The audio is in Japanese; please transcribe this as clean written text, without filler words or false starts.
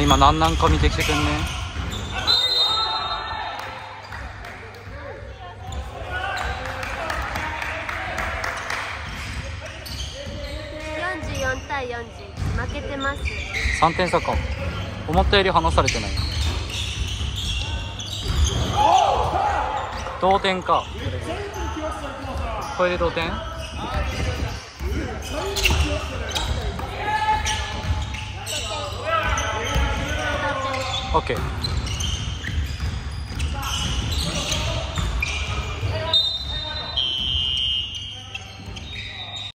今何か見てきてくんね。 44対40、負けてます。 3点差か。思ったより離されてない。同点か。これで同点。オッケー。